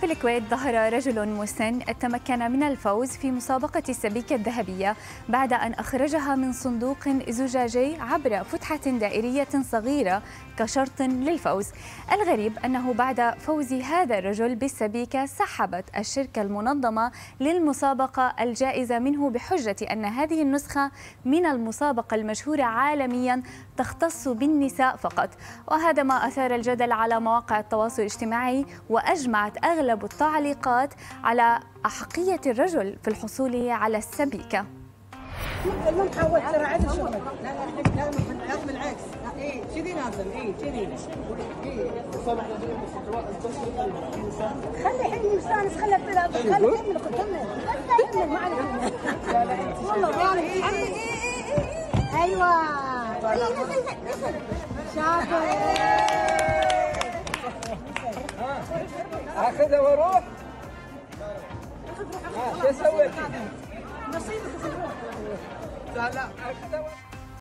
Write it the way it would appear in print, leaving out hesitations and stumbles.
في الكويت ظهر رجل مسن تمكن من الفوز في مسابقة السبيكة الذهبية بعد أن أخرجها من صندوق زجاجي عبر فتحة دائرية صغيرة كشرط للفوز. الغريب أنه بعد فوز هذا الرجل بالسبيكة سحبت الشركة المنظمة للمسابقة الجائزة منه بحجة أن هذه النسخة من المسابقة المشهورة عالميا تختص بالنساء فقط، وهذا ما أثار الجدل على مواقع التواصل الاجتماعي، وأجمعت أغلب التعليقات على أحقية الرجل في الحصول على السبيكة. ما نحاول ترى عدل شغلك. لا بالعكس. اي كذي نازل. اي كذي. خلي حين مستانس خلي كمل كمل ما عليك. والله ايوه. شاطر. اخذها واروح. شو سويت؟ نصيبك. لا اخذها